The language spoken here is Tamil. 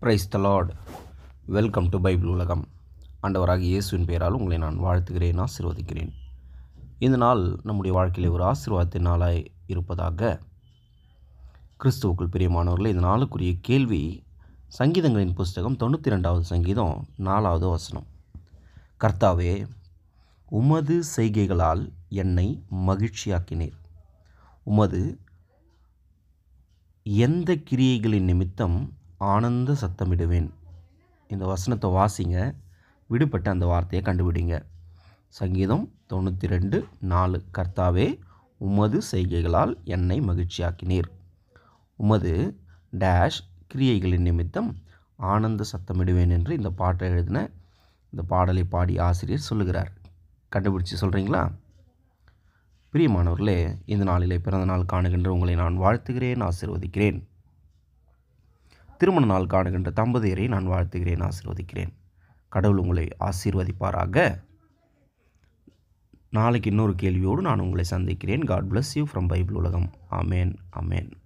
Price the Lord. Welcome to Bible உலகம். ஆண்டவராகிய இயேசுவின் பெயரால் உங்களை நான் வாழ்த்துகிறேன், ஆசீர்வதிக்கிறேன். இந்த நாள் நம்முடைய வாழ்க்கையில் ஒரு ஆசீர்வாதத்தின் நாளாய் இருப்பதாக. கிறிஸ்துவுக்குள் பிரியமானவர்களே, இந்த நாளுக்குரிய கேள்வி சங்கீதங்களின் புஸ்தகம் 92வது சங்கீதம் 4வது வசனம். கர்த்தாவே, உமது செய்கைகளால் என்னை மகிழ்ச்சியாக்கினீர். உமது எந்த கிரியைகளின் நிமித்தம் ஆனந்த சத்தமிடுவேன். இந்த வசனத்தை வாசிங்க, விடுபட்ட அந்த வார்த்தையை கண்டுபிடிங்க. சங்கீதம் 92:4. கர்த்தாவே, உமது செய்கைகளால் என்னை மகிழ்ச்சியாக்கினீர். உமது டேஷ் கிரியைகளின் நிமித்தம் ஆனந்த சத்தமிடுவேன் என்று இந்த பாட்டை எழுதின, இந்த பாடலை பாடி ஆசிரியர் சொல்லுகிறார். கண்டுபிடிச்சி சொல்கிறீங்களா? பிரியமானவர்களே, இந்த நாளிலே பிறந்த நாள் காணுகின்ற உங்களை நான் வாழ்த்துகிறேன், ஆசீர்வதிக்கிறேன். திருமண நாள் காணுகின்ற தம்பதியரை நான் வாழ்த்துகிறேன், ஆசீர்வதிக்கிறேன். கடவுள் உங்களை ஆசீர்வதிப்பாராக. நாளைக்கு இன்னொரு கேள்வியோடு நான் உங்களை சந்திக்கிறேன். God bless you from Bible உலகம். ஆமேன், ஆமேன்.